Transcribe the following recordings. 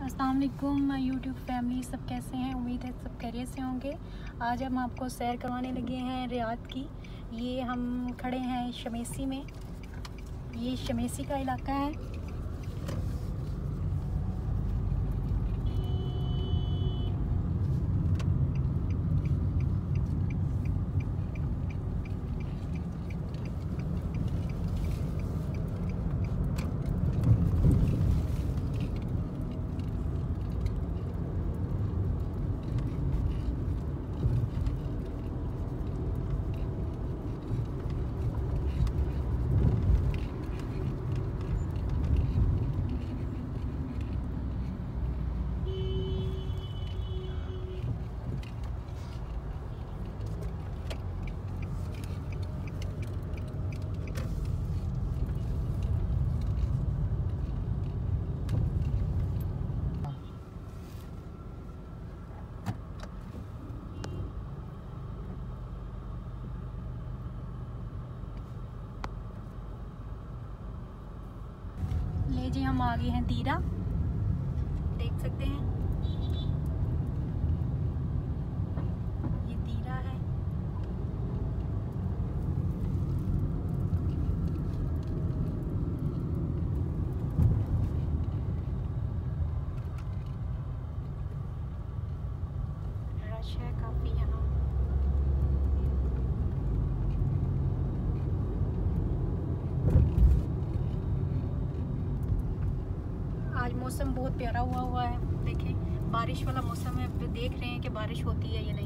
अस्सलाम वालेकुम YouTube family, सब कैसे हैं? उम्मीद है सब खैरियत से होंगे। आज हम आपको सैर करवाने लगे हैं रियाद की। ये हम खड़े हैं शमेसी में। ये शमेसी का इलाका है। ले जी, हम आ गए हैं दीरा, देख सकते हैं। ये दीरा है। रश है काफी यहाँ। आज मौसम बहुत प्यारा हुआ है। देखें, बारिश वाला मौसम है। देख रहे हैं कि बारिश होती है या नहीं।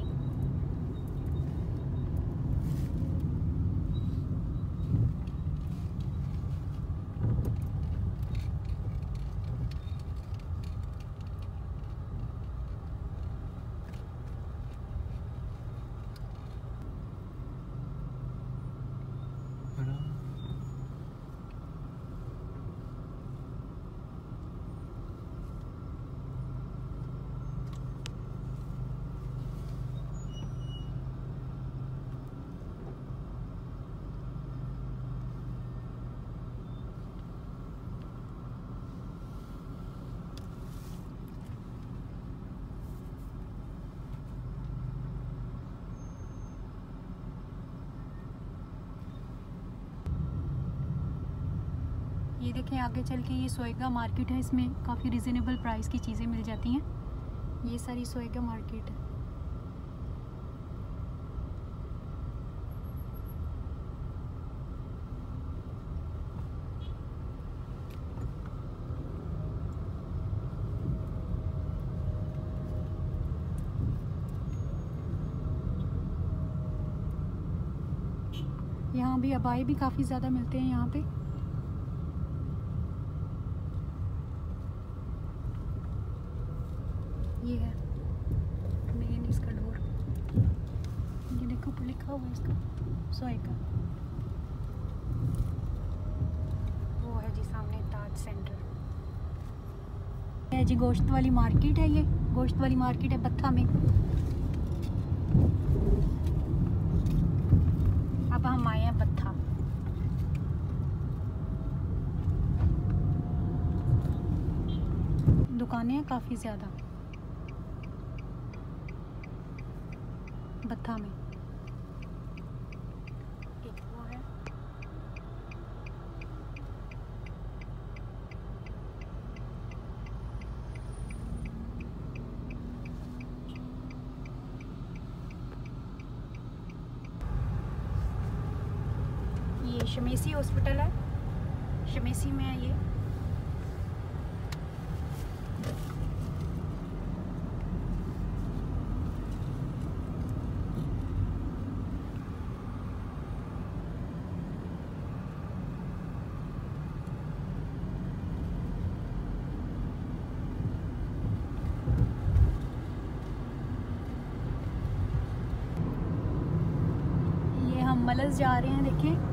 ये देखें, आगे चल के ये सोएगा मार्केट है। इसमें काफ़ी रिजनेबल प्राइस की चीज़ें मिल जाती हैं। ये सारी सोएगा मार्केट है। यहाँ भी अबाई भी काफ़ी ज़्यादा मिलते हैं यहाँ पे। ये है मेन इसका डोर। ये देखो ऊपर लिखा हुआ है इसका सोए का। वो है जी सामने ताज सेंटर। ये जी गोश्त वाली मार्केट है। ये गोश्त वाली मार्केट है बत्था में। अब हम आए हैं बत्था। दुकानें हैं काफ़ी ज़्यादा बत्था में। एक वो है। ये शमेसी हॉस्पिटल है। शमेसी में है ये। हम मलस जा रहे हैं, देखें।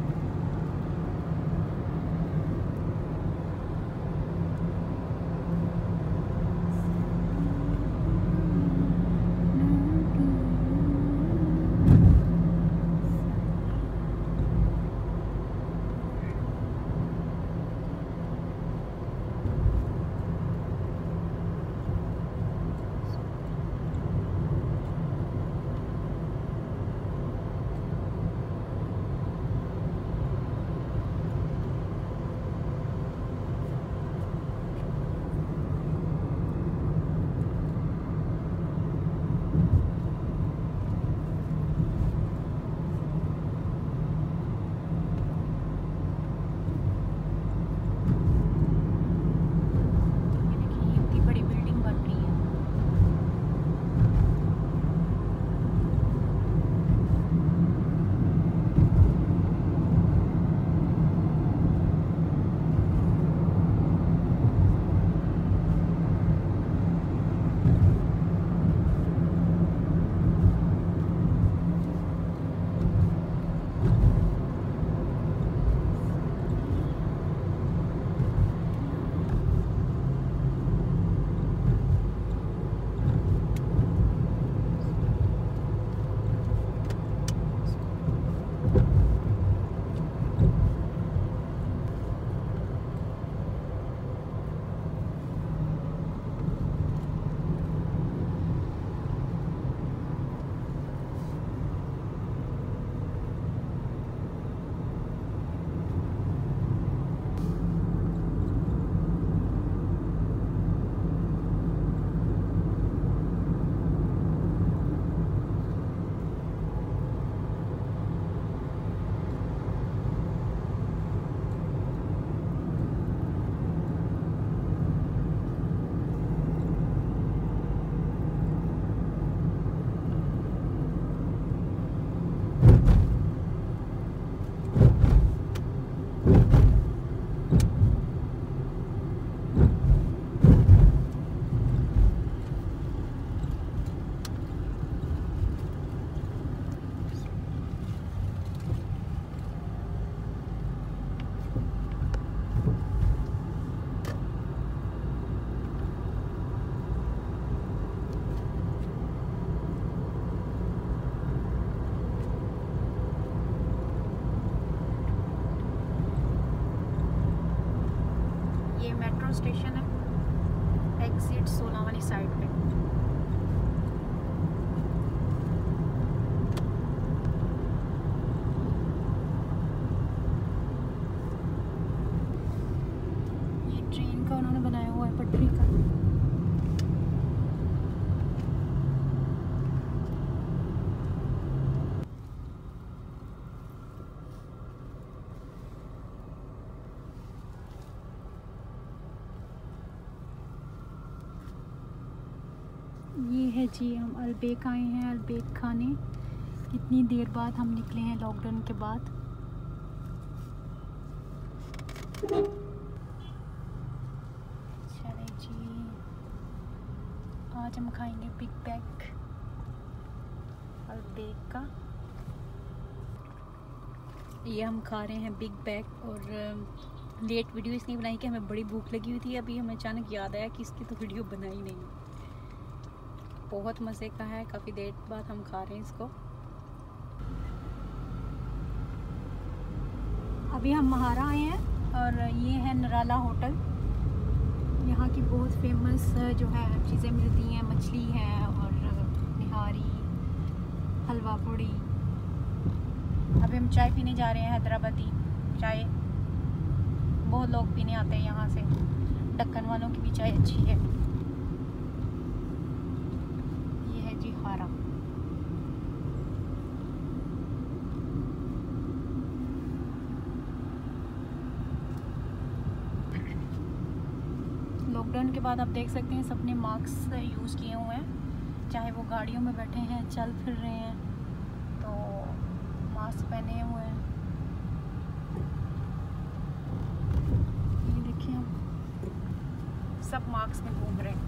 स्टेशन है, एग्जिट 16 वाली साइड पे। ये ट्रेन का उन्होंने बनाया हुआ है, पटरी का। ये है जी, हम अलबेक आए हैं, अलबेक खाने। कितनी देर बाद हम निकले हैं लॉकडाउन के बाद। चले जी, आज हम खाएंगे बिग बैग अलबेक का। ये हम खा रहे हैं बिग बैग। और लेट वीडियो इसलिए बनाई कि हमें बड़ी भूख लगी हुई थी। अभी हमें अचानक याद आया कि इसकी तो वीडियो बनाई नहीं। बहुत मज़े का है, काफ़ी देर बाद हम खा रहे हैं इसको। अभी हम महारा आए हैं और ये है नराला होटल। यहाँ की बहुत फेमस जो है चीज़ें मिलती हैं, मछली है और निहारी, हलवा पूड़ी। अभी हम चाय पीने जा रहे हैं, हैदराबादी चाय। बहुत लोग पीने आते हैं यहाँ से। दक्कन वालों की भी चाय अच्छी है। हारा लॉकडाउन के बाद आप देख सकते हैं सबने मास्क यूज़ किए हुए हैं, चाहे वो गाड़ियों में बैठे हैं, चल फिर रहे हैं तो मास्क पहने हुए हैं। ये देखिए, हम सब मास्क में घूम रहे हैं।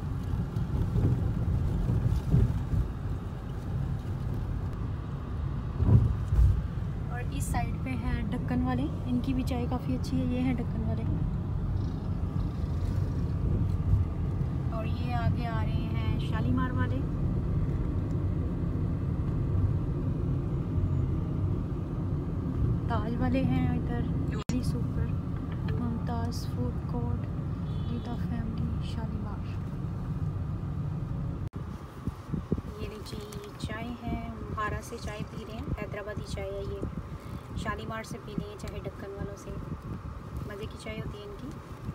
इस साइड पे है दक्कन वाले, इनकी भी चाय काफ़ी अच्छी है। ये है दक्कन वाले। और ये आगे आ रहे हैं शालीमार वाले। ताज वाले हैं इधर। Super Mumtaz food court, Geeta family, Shalimar. ये लीजिए चाय है, महारा से चाय पी रहे हैं। हैदराबादी चाय है ये। शालीमार से पीनी है चाहे दक्कन वालों से, मज़े की चाय होती है इनकी।